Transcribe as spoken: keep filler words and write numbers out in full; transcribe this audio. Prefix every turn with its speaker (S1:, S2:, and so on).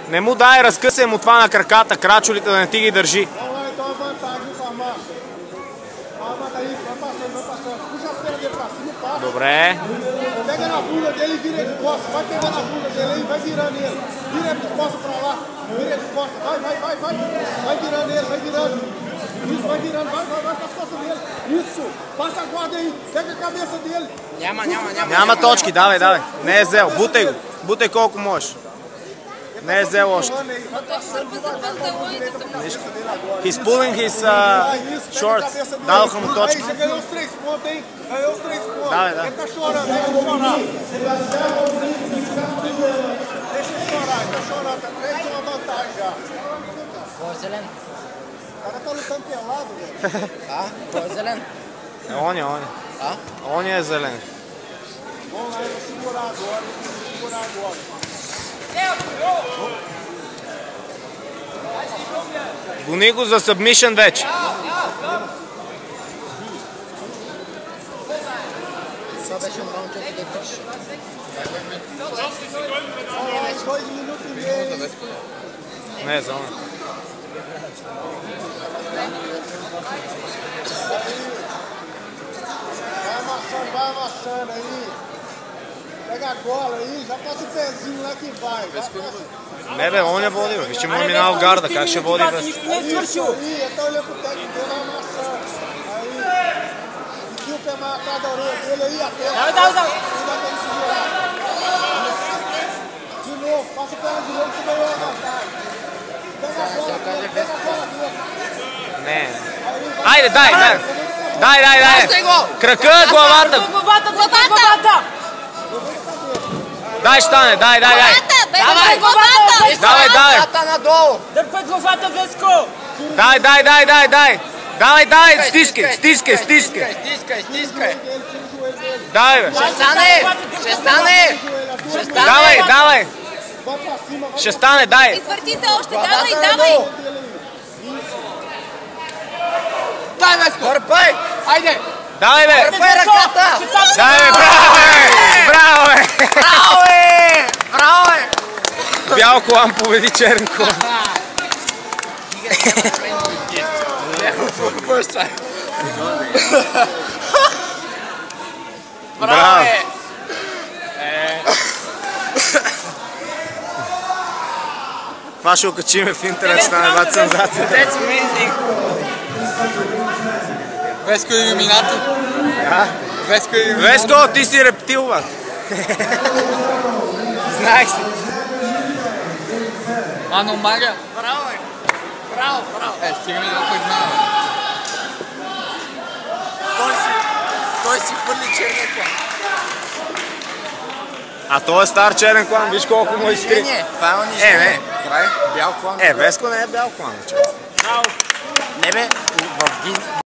S1: Не му дай, разкъсай му това на краката, крачолите да не ти ги държи. Добре.
S2: Pega na bunda dele e vira de costas. Vai pegar na bunda dele aí, vai virando ele. Vira de costas pra lá. Vira de costas. Vai, vai, vai, vai. Vai virando ele, vai virando. Isso, vai virando. Vai, vai, vai com as costas dele. Isso. Passa a guarda aí. Pega a cabeça dele.
S3: Няма, няма, няма.
S1: Няма точки, давай, давай. Не е взел. Бутай го. Бутай колко можеш. Не е взел още. He's pulling his uh, shorts. Дадоха му точки.
S2: Ganhou os três pontos, hein? Ganhou os três pontos.
S1: Давай, да.
S2: Ele tá chorando, deixa ele chorar. Deixa ele chorar, ele tá chorando. Tá três uma vantagem já.
S3: Кой е зелен?
S2: O cara tá lutando pelado, velho.
S3: А? Кой е зелен?
S1: Е, оня, оня.
S3: А?
S1: Оня е зелен.
S2: Vamos lá, eu vou segurar agora. Eu vou segurar agora.
S1: Гони го за submission вече.
S3: Това беше малко да държиш.
S2: Dois minutos e meio.
S1: Не е зона.
S2: Vai amassando, vai amassando aí. Pega a gola aí, já passa o pezinho lá que vai.
S1: Не бе, оня води, бе. Виж, че му е минал в гарда, как ще води без...
S2: Isso aí, então olha pro técnico dele, vai amassando. Aí, enfia o pé marcado da orelha dele aí, até. Não dá, não dá. Não dá pra ele segurar. De novo, passa o pé de novo que ganhou a vantagem. Pega a bola, pega a bola dele.
S1: Не. Айде, дай, дай. Дай, дай, дай. Крака, главата.
S4: Главата, главата!
S1: Дай, стане, дай, дай, дай.
S4: Давай, главата!
S1: Давай, дай.
S3: Главата надолу!
S4: Дърпай главата, Веско!
S1: Дай, дай, дай, дай, дай. Давай, дай, стискай, стискай, стискай.
S3: Стискай, стискай!
S1: Дай, бе.
S3: Ще стане! Ще стане! Ще стане!
S1: Давай, давай. Ще стане, дай.
S4: Извърти се още, давай, давай!
S3: Дай, Веско! Дърпай! Айде!
S1: Давай, бе.
S3: Дърпай ръката!
S1: Дай, бе, браво, бе. Браво, бе.
S3: Браво, бе! Браво, бе!
S1: Бял колан победи черен колан.
S3: Браво, бе!
S1: Това ще окачиме в интернет, стане бат сензацията.
S3: That's amazing! Веско Илюминати! Веско Илюминати!
S1: Веско, ти си рептил, бат. Знаех си.
S3: Аномалия! Браво, бе! Браво, браво! Е, стига ми някой знае. Той си... Той си хвърли черния клан.
S1: А той е стар черен клан, виж колко му изкри.
S3: Не, не, това е унищение.
S1: Е, не.
S3: Това е бял клан.
S1: Е, Веско не е бял клан.
S3: Не бе, в